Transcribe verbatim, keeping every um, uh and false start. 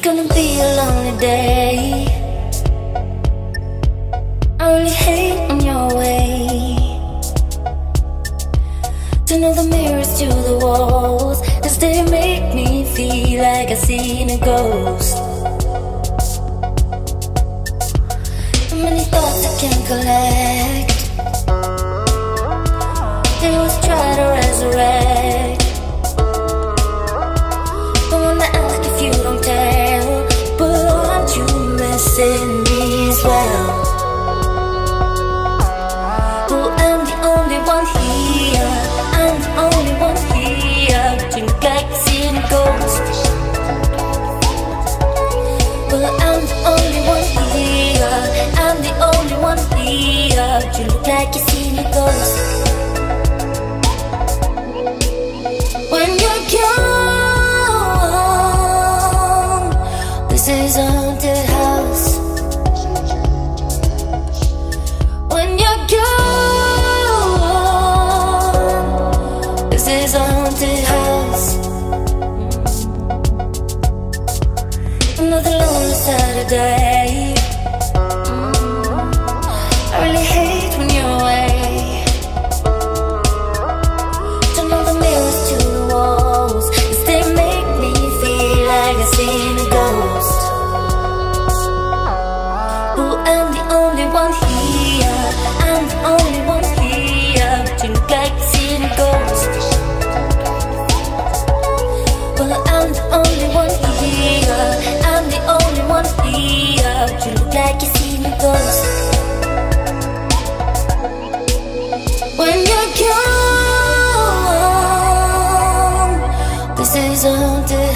gonna be a lonely day. I really hate when you're away. To know the mirrors to the walls, 'cause they make me feel like I've seen a ghost. Too many thoughts I can't collect. They always try to resurrect. Don't wanna ask if you don't tell, but aren't you missing me as well? Oh, I'm the only one here. I'm the only one here. But you look like you've seen a ghost. Well, I'm the only one here. I'm the only one here. But you look like you've seen a ghost. When you're young, this is a haunted house. When you're young, this is a haunted house. Another lonely Saturday. I really hate when you're away. Turn all the mirrors to the walls, 'cause they make me feel like I've seen a ghost. Oh, I'm the only one here. I'm the only one here. But you look like you've seen a ghost. Well, I'm the only one here. I'm the only one here. But you look like you've seen a ghost. When you're young, this is a haunted